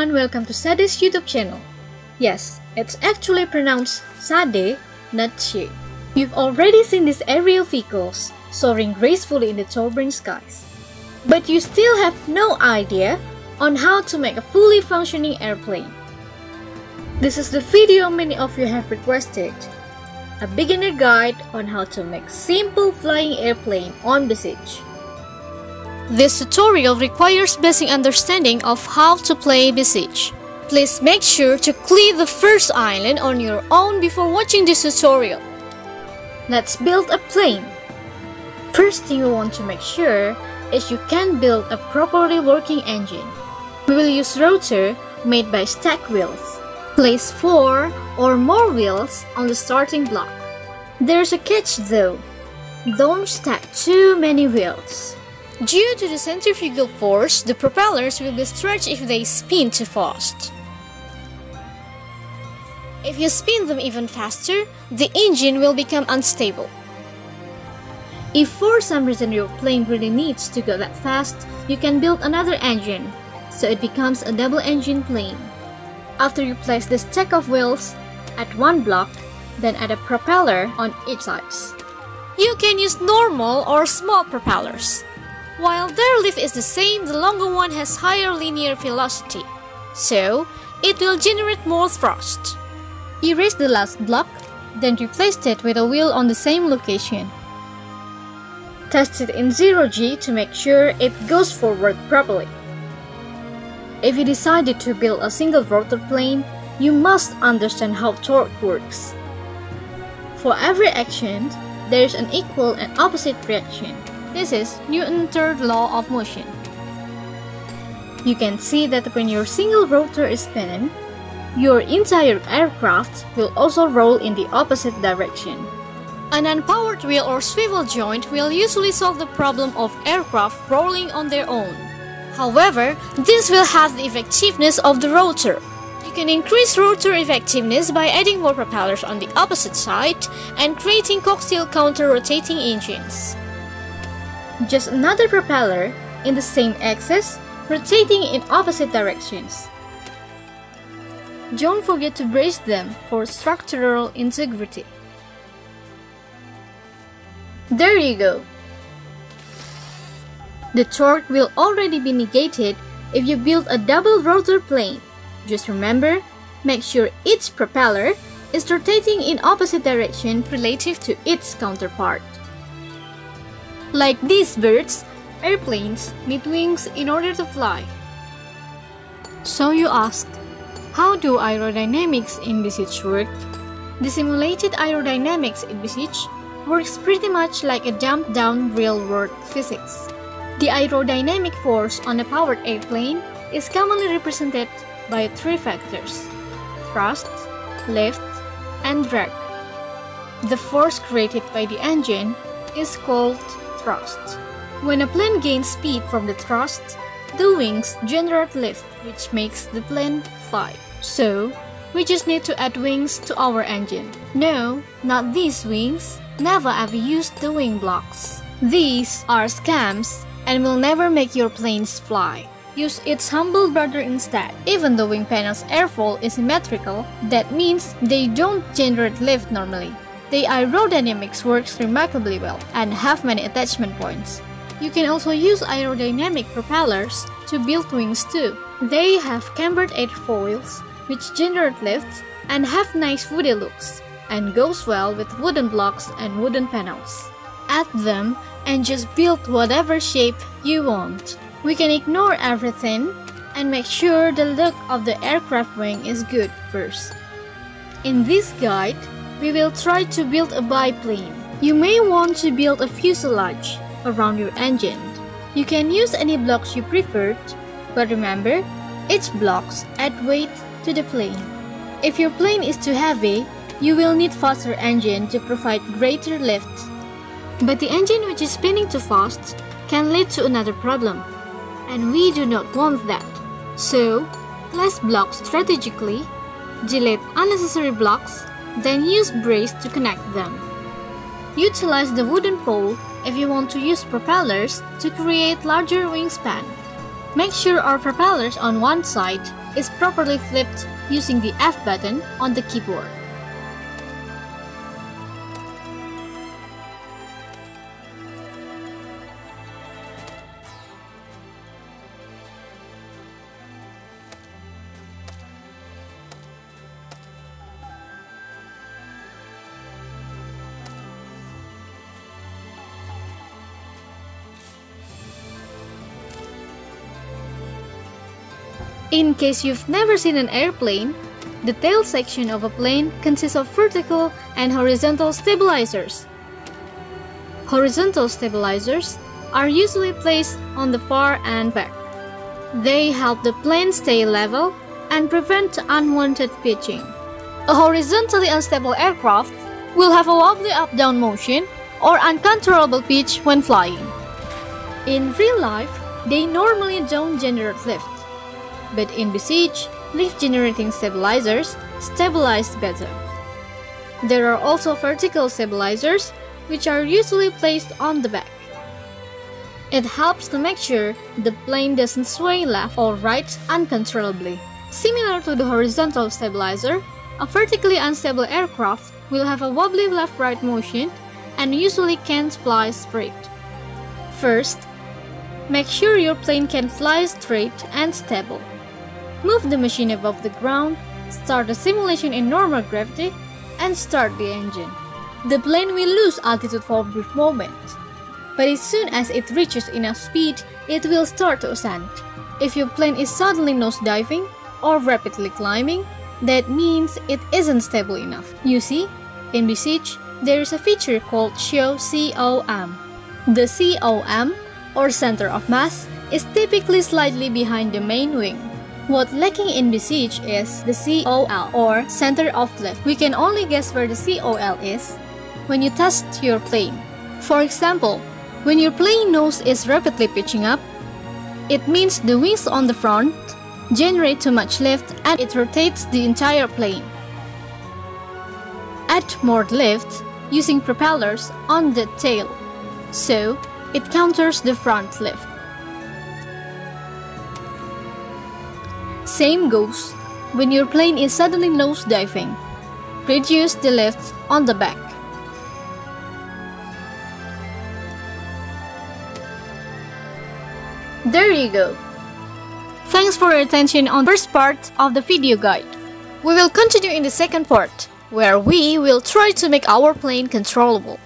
everyone, welcome to Sade's YouTube channel. Yes, it's actually pronounced Sade, not She. You've already seen these aerial vehicles soaring gracefully in the towering skies. But you still have no idea on how to make a fully functioning airplane. This is the video many of you have requested. A beginner guide on how to make simple flying airplane on Besiege. This tutorial requires basic understanding of how to play Besiege. Please make sure to clear the first island on your own before watching this tutorial. Let's build a plane. First thing you want to make sure is you can build a properly working engine. We will use rotor made by stack wheels. Place 4 or more wheels on the starting block. There's a catch though. Don't stack too many wheels. Due to the centrifugal force, the propellers will be stretched if they spin too fast. If you spin them even faster, the engine will become unstable. If for some reason your plane really needs to go that fast, you can build another engine, so it becomes a double engine plane. After you place the stack of wheels at one block, then add a propeller on each side. You can use normal or small propellers. While their lift is the same, the longer one has higher linear velocity, so it will generate more thrust. Erase the last block, then replace it with a wheel on the same location. Test it in 0G to make sure it goes forward properly. If you decided to build a single rotor plane, you must understand how torque works. For every action, there is an equal and opposite reaction. This is Newton's third law of motion. You can see that when your single rotor is spinning, your entire aircraft will also roll in the opposite direction. An unpowered wheel or swivel joint will usually solve the problem of aircraft rolling on their own. However, this will have the effectiveness of the rotor. You can increase rotor effectiveness by adding more propellers on the opposite side and creating coaxial counter-rotating engines. Just another propeller in the same axis, rotating in opposite directions. Don't forget to brace them for structural integrity. There you go. The torque will already be negated if you build a double rotor plane. Just remember, make sure each propeller is rotating in opposite direction relative to its counterpart. Like these birds, airplanes need wings in order to fly. So you ask, how do aerodynamics in Besiege work? The simulated aerodynamics in Besiege works pretty much like a dumbed-down real-world physics. The aerodynamic force on a powered airplane is commonly represented by 3 factors: thrust, lift, and drag. The force created by the engine is called thrust. When a plane gains speed from the thrust, the wings generate lift, which makes the plane fly. So, we just need to add wings to our engine. No, not these wings. Never ever use the wing blocks. These are scams and will never make your planes fly. Use its humble brother instead. Even though wing panel's airfoil is symmetrical, that means they don't generate lift normally. The aerodynamics works remarkably well and have many attachment points. You can also use aerodynamic propellers to build wings too. They have cambered airfoils which generate lift and have nice woody looks, and goes well with wooden blocks and wooden panels. Add them and just build whatever shape you want. We can ignore everything and make sure the look of the aircraft wing is good first. In this guide, we will try to build a biplane. You may want to build a fuselage around your engine. You can use any blocks you preferred, but remember, each blocks add weight to the plane. If your plane is too heavy, you will need faster engine to provide greater lift. But the engine which is spinning too fast can lead to another problem, and we do not want that. So, place blocks strategically, delete unnecessary blocks, then use brace to connect them. Utilize the wooden pole if you want to use propellers to create larger wingspan. Make sure our propellers on one side is properly flipped using the F button on the keyboard. In case you've never seen an airplane, the tail section of a plane consists of vertical and horizontal stabilizers. Horizontal stabilizers are usually placed on the far and back. They help the plane stay level and prevent unwanted pitching. A horizontally unstable aircraft will have a wobbly up-down motion or uncontrollable pitch when flying. In real life, they normally don't generate lift. But in Besiege, lift-generating stabilizers stabilize better. There are also vertical stabilizers, which are usually placed on the back. It helps to make sure the plane doesn't sway left or right uncontrollably. Similar to the horizontal stabilizer, a vertically unstable aircraft will have a wobbly left-right motion and usually can't fly straight. First, make sure your plane can fly straight and stable. Move the machine above the ground, start the simulation in normal gravity, and start the engine. The plane will lose altitude for a brief moment, but as soon as it reaches enough speed, it will start to ascend. If your plane is suddenly nosediving or rapidly climbing, that means it isn't stable enough. You see, in Besiege, there is a feature called Show COM. The COM, or center of mass, is typically slightly behind the main wing. What lacking in Besiege is the COL, or center of lift. We can only guess where the COL is when you test your plane. For example, when your plane nose is rapidly pitching up, it means the wings on the front generate too much lift and it rotates the entire plane. Add more lift using propellers on the tail, so it counters the front lift. Same goes when your plane is suddenly nosediving. Reduce the lift on the back. There you go. Thanks for your attention on the first part of the video guide. We will continue in the second part, where we will try to make our plane controllable.